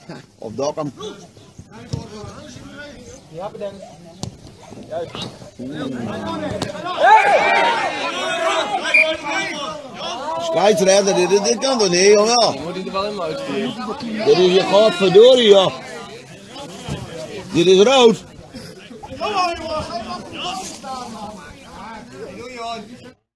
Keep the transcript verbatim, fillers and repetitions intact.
Of Dokkum. Ja, bedankt. Juist. Scheidsrechter, dit, dit kan toch niet, jongen? Je moet hij er wel in uitsturen. Dit is je godverdorie, joh. Dit is rood.